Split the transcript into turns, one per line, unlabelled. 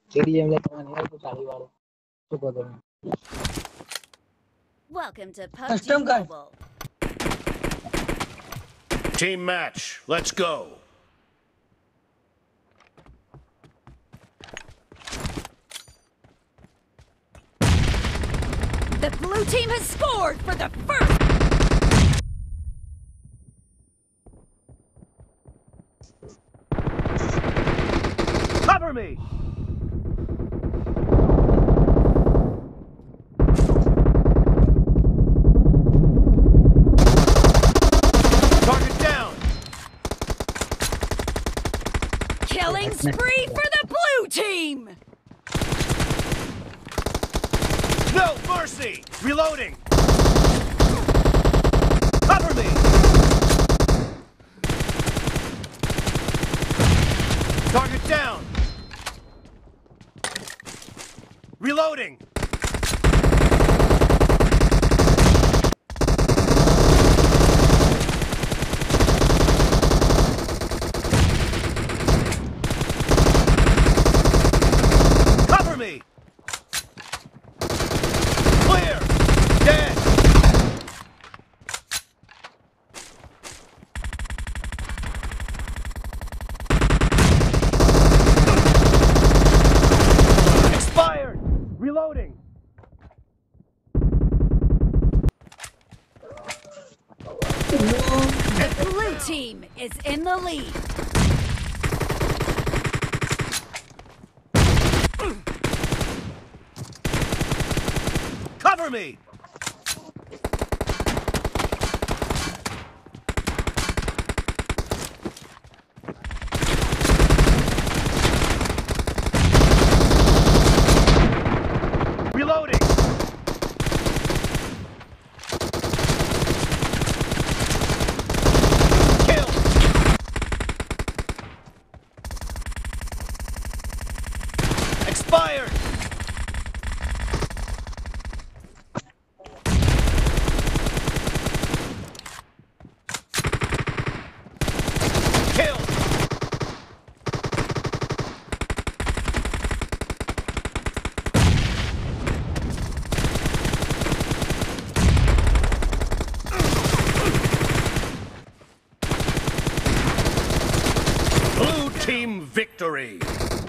Stadium લે તમારે યાર તો ચાલી વાળો શું કહો તમે
Welcome to
custom
PUBG
car
Mobile.
Team match. Let's go.
The blue team has scored for the first.
Cover me. Target down.
Killing spree for the blue team.
No mercy. Reloading. Cover me. Target down. Reloading. Cover me. Clear. Dead. Expired. Reloading.
The blue team is in the lead.
Cover me. Reloading. Kill. Expired. Kill. Blue team victory.